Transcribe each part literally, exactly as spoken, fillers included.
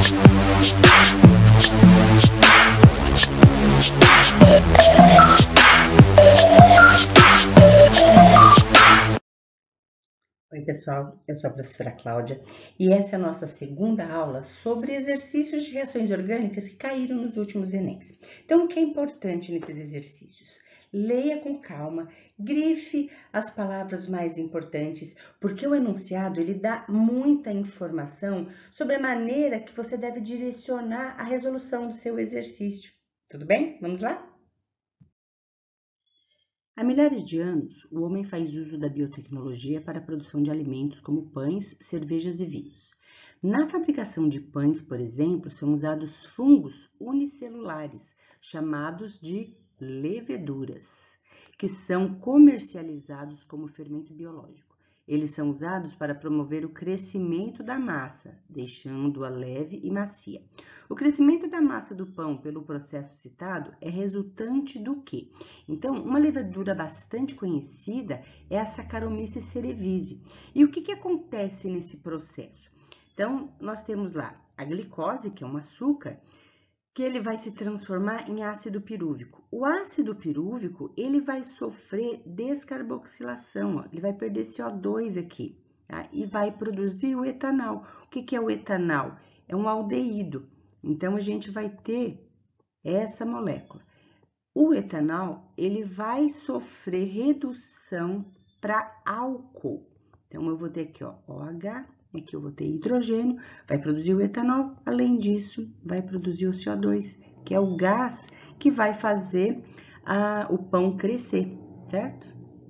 Oi, pessoal, eu sou a professora Cláudia e essa é a nossa segunda aula sobre exercícios de reações orgânicas que caíram nos últimos Enems. Então, o que é importante nesses exercícios? Leia com calma, grife as palavras mais importantes, porque o enunciado ele dá muita informação sobre a maneira que você deve direcionar a resolução do seu exercício. Tudo bem? Vamos lá? Há milhares de anos, o homem faz uso da biotecnologia para a produção de alimentos como pães, cervejas e vinhos. Na fabricação de pães, por exemplo, são usados fungos unicelulares, chamados de leveduras, que são comercializados como fermento biológico. Eles são usados para promover o crescimento da massa, deixando-a leve e macia. O crescimento da massa do pão pelo processo citado é resultante do quê? Então, uma levedura bastante conhecida é a Saccharomyces cerevisiae. E o que, que acontece nesse processo? Então, nós temos lá a glicose, que é um açúcar, que ele vai se transformar em ácido pirúvico. O ácido pirúvico, ele vai sofrer descarboxilação, ó, ele vai perder C O dois aqui, tá? E vai produzir o etanol. O que, que é o etanol? É um aldeído. Então, a gente vai ter essa molécula. O etanol, ele vai sofrer redução para álcool. Então, eu vou ter aqui, ó, OH, aqui eu vou ter hidrogênio, vai produzir o etanol, além disso, vai produzir o C O dois, que é o gás que vai fazer a, o pão crescer, certo?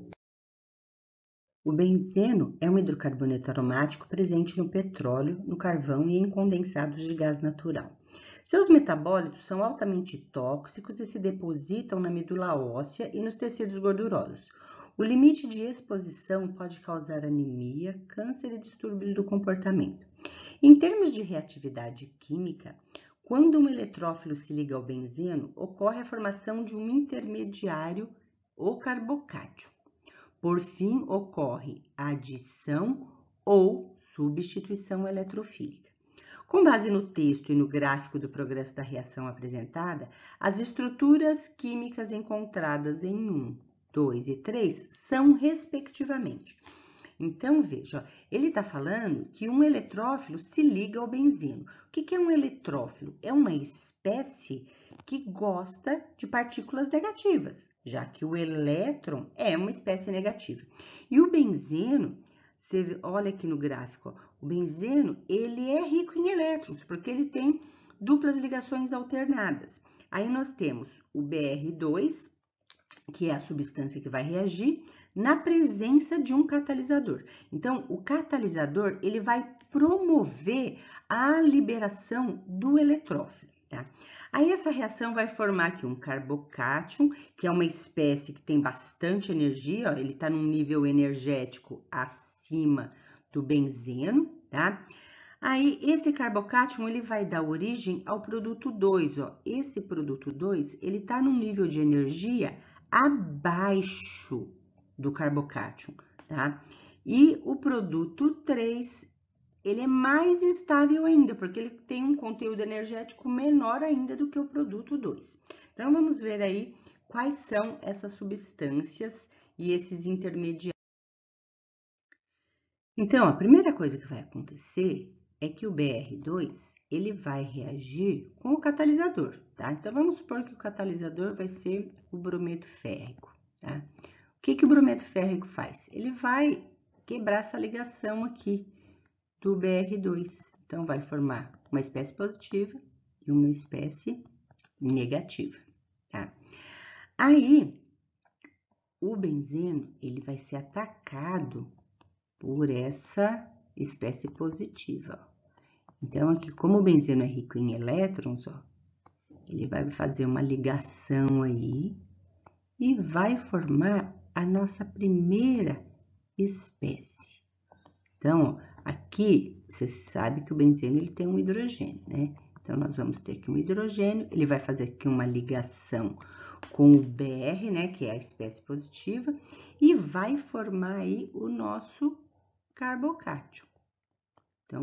O benzeno é um hidrocarboneto aromático presente no petróleo, no carvão e em condensados de gás natural. Seus metabólitos são altamente tóxicos e se depositam na medula óssea e nos tecidos gordurosos. O limite de exposição pode causar anemia, câncer e distúrbios do comportamento. Em termos de reatividade química, quando um eletrófilo se liga ao benzeno, ocorre a formação de um intermediário, o carbocátio. Por fim, ocorre a adição ou substituição eletrofílica. Com base no texto e no gráfico do progresso da reação apresentada, as estruturas químicas encontradas em um, dois e três são respectivamente. Então, veja, ele está falando que um eletrófilo se liga ao benzeno. O que, que é um eletrófilo? É uma espécie que gosta de partículas negativas, já que o elétron é uma espécie negativa. E o benzeno, você olha aqui no gráfico, ó, o benzeno, ele é rico em elétrons, porque ele tem duplas ligações alternadas. Aí nós temos o B R dois, que é a substância que vai reagir, na presença de um catalisador. Então, o catalisador, ele vai promover a liberação do eletrófilo, tá? Aí, essa reação vai formar aqui um carbocátion, que é uma espécie que tem bastante energia, ó, ele está num nível energético acima do benzeno, tá? Aí, esse carbocátion, ele vai dar origem ao produto dois, ó. Esse produto dois, ele está num nível de energia abaixo do carbocátion, tá? E o produto três, ele é mais estável ainda, porque ele tem um conteúdo energético menor ainda do que o produto dois. Então, vamos ver aí quais são essas substâncias e esses intermediários. Então, a primeira coisa que vai acontecer é que o B R dois, ele vai reagir com o catalisador, tá? Então, vamos supor que o catalisador vai ser o brometo férrico, tá? O que que o brometo férrico faz? Ele vai quebrar essa ligação aqui do B R dois. Então, vai formar uma espécie positiva e uma espécie negativa, tá? Aí, o benzeno, ele vai ser atacado por essa espécie positiva. Então, aqui, como o benzeno é rico em elétrons, ó, ele vai fazer uma ligação aí e vai formar a nossa primeira espécie. Então, ó, aqui, você sabe que o benzeno ele tem um hidrogênio, né? Então, nós vamos ter aqui um hidrogênio, ele vai fazer aqui uma ligação com o B R, né, que é a espécie positiva, e vai formar aí o nosso carbocátio. Então,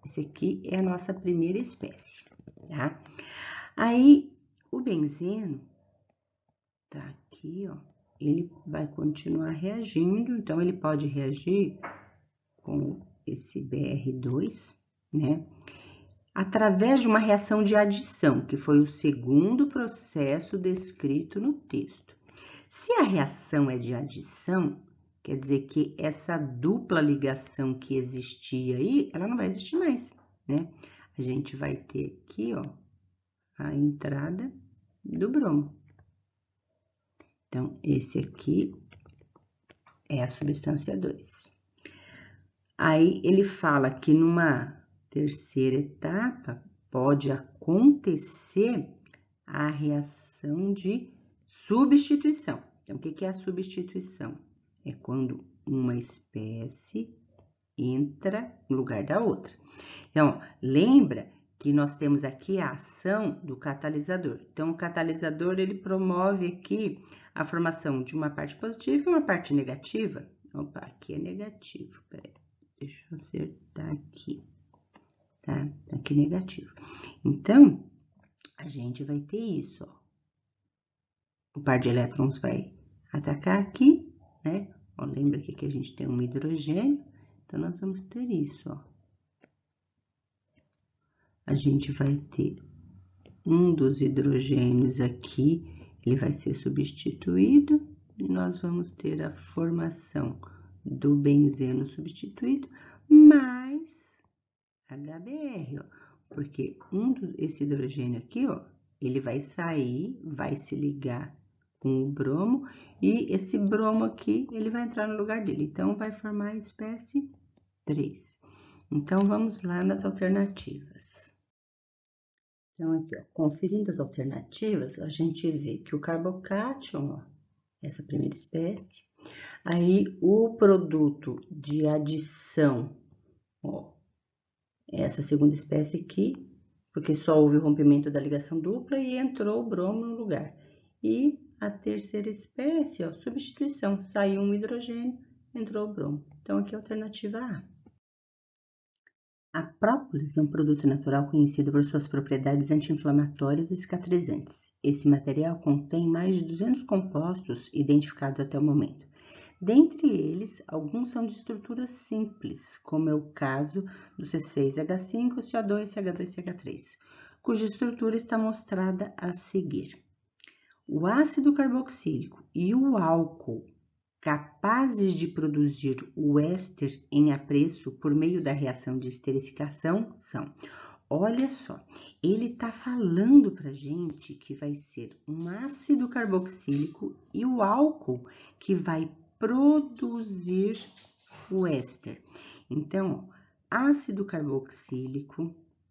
Esse aqui é a nossa primeira espécie, tá? Aí, o benzeno tá aqui, ó, ele vai continuar reagindo, então ele pode reagir com esse B R dois, né? Através de uma reação de adição, que foi o segundo processo descrito no texto. Se a reação é de adição, quer dizer que essa dupla ligação que existia aí, ela não vai existir mais, né? A gente vai ter aqui, ó, a entrada do bromo. Então, esse aqui é a substância dois. Aí, ele fala que numa terceira etapa, pode acontecer a reação de substituição. Então, o que é a substituição? É quando uma espécie entra no lugar da outra. Então, lembra que nós temos aqui a ação do catalisador. Então, o catalisador, ele promove aqui a formação de uma parte positiva e uma parte negativa. Opa, aqui é negativo, peraí, deixa eu acertar aqui, tá? Aqui negativo. Então, a gente vai ter isso, ó. O par de elétrons vai atacar aqui, né? Ó, lembra que aqui a gente tem um hidrogênio, então, nós vamos ter isso, ó. A gente vai ter um dos hidrogênios aqui, ele vai ser substituído, e nós vamos ter a formação do benzeno substituído, mais H B R, ó, porque um do, esse hidrogênio aqui, ó, ele vai sair, vai se ligar com o bromo, e esse bromo aqui, ele vai entrar no lugar dele, então, vai formar a espécie três. Então, vamos lá nas alternativas. Então, aqui, ó, conferindo as alternativas, a gente vê que o carbocátion, ó, essa primeira espécie, aí o produto de adição, ó, essa segunda espécie aqui, porque só houve o rompimento da ligação dupla e entrou o bromo no lugar. E a terceira espécie, ó, substituição, saiu um hidrogênio, entrou o bromo. Então, aqui é a alternativa A. A própolis é um produto natural conhecido por suas propriedades anti-inflamatórias e cicatrizantes. Esse material contém mais de duzentos compostos identificados até o momento. Dentre eles, alguns são de estrutura simples, como é o caso do C seis H cinco, C O dois, C H dois, C H três, cuja estrutura está mostrada a seguir. O ácido carboxílico e o álcool capazes de produzir o éster em apreço por meio da reação de esterificação são, olha só, ele está falando para gente que vai ser um ácido carboxílico e o álcool que vai produzir o éster. Então, ácido carboxílico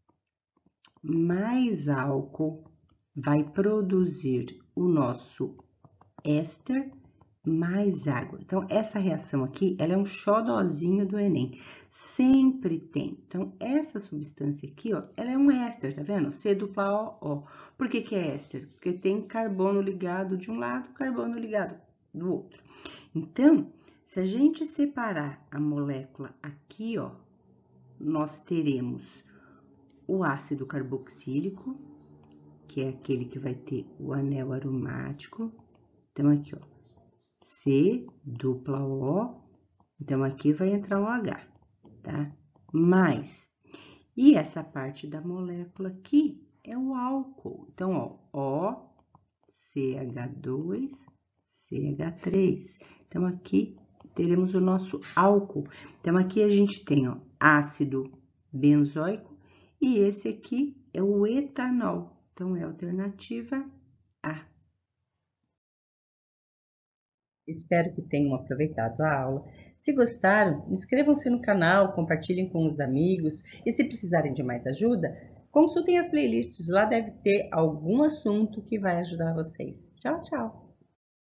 mais álcool vai produzir o nosso éster mais água. Então, essa reação aqui, ela é um xodozinho do Enem. Sempre tem. Então, essa substância aqui, ó, ela é um éster, tá vendo? C dupla O, O. Por que que é éster? Porque tem carbono ligado de um lado, carbono ligado do outro. Então, se a gente separar a molécula aqui, ó, nós teremos o ácido carboxílico, que é aquele que vai ter o anel aromático. Então, aqui, ó. C dupla O, então aqui vai entrar o H, tá? Mais, e essa parte da molécula aqui é o álcool. Então, ó, O, C H dois, C H três. Então, aqui teremos o nosso álcool. Então, aqui a gente tem, ó, ácido benzoico e esse aqui é o etanol. Então, é a alternativa A. Espero que tenham aproveitado a aula. Se gostaram, inscrevam-se no canal, compartilhem com os amigos e se precisarem de mais ajuda, consultem as playlists, lá deve ter algum assunto que vai ajudar vocês. Tchau, tchau!